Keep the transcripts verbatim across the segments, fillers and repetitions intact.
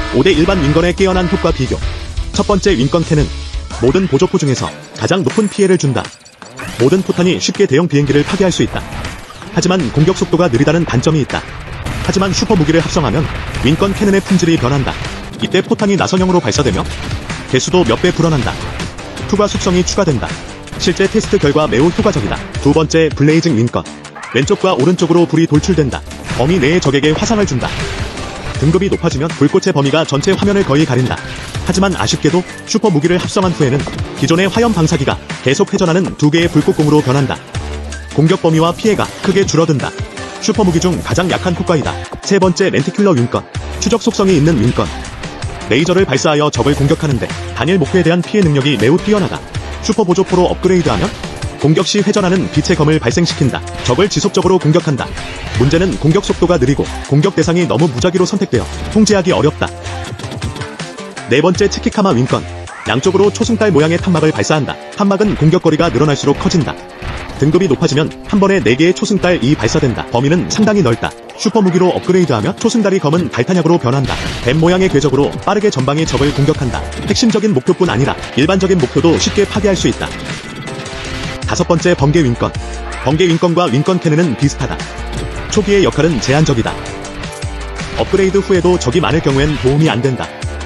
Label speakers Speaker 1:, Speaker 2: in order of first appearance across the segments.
Speaker 1: 오 대 일반 윙건의 깨어난 효과 비교. 첫 번째 윙건 캔은 모든 보조포 중에서 가장 높은 피해를 준다. 모든 포탄이 쉽게 대형 비행기를 파괴할 수 있다. 하지만 공격 속도가 느리다는 단점이 있다. 하지만 슈퍼 무기를 합성하면 윙건 캐논의 품질이 변한다. 이때 포탄이 나선형으로 발사되며 개수도 몇 배 불어난다. 투과 속성이 추가된다. 실제 테스트 결과 매우 효과적이다. 두 번째 블레이징 윙건. 왼쪽과 오른쪽으로 불이 돌출된다. 범위 내의 적에게 화상을 준다. 등급이 높아지면 불꽃의 범위가 전체 화면을 거의 가린다. 하지만 아쉽게도 슈퍼 무기를 합성한 후에는 기존의 화염 방사기가 계속 회전하는 두 개의 불꽃공으로 변한다. 공격 범위와 피해가 크게 줄어든다. 슈퍼 무기 중 가장 약한 효과이다. 세 번째 렌티큘러 윙건. 추적 속성이 있는 윙건. 레이저를 발사하여 적을 공격하는데 단일 목표에 대한 피해 능력이 매우 뛰어나다. 슈퍼 보조포로 업그레이드하면 공격 시 회전하는 빛의 검을 발생시킨다. 적을 지속적으로 공격한다. 문제는 공격 속도가 느리고 공격 대상이 너무 무작위로 선택되어 통제하기 어렵다. 네 번째 치키카마 윙건. 양쪽으로 초승달 모양의 탄막을 발사한다. 탄막은 공격거리가 늘어날수록 커진다. 등급이 높아지면 한 번에 네 개의 초승달이 발사된다. 범위는 상당히 넓다. 슈퍼 무기로 업그레이드하며 초승달이 검은 달탄약으로 변한다. 뱀 모양의 궤적으로 빠르게 전방의 적을 공격한다. 핵심적인 목표뿐 아니라 일반적인 목표도 쉽게 파괴할 수 있다. 다섯 번째 번개 윙건. 번개 윙건과 윙건 캐논은 비슷하다. 초기의 역할은 제한적이다. 업그레이드 후에도 적이 많을 경우엔 도움이 안 된다.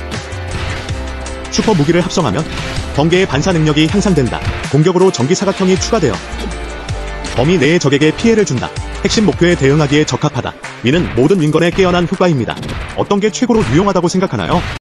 Speaker 1: 슈퍼 무기를 합성하면 번개의 반사 능력이 향상된다. 공격으로 전기 사각형이 추가되어 범위 내의 적에게 피해를 준다. 핵심 목표에 대응하기에 적합하다. 위는 모든 윙건의 깨어난 효과입니다. 어떤 게 최고로 유용하다고 생각하나요?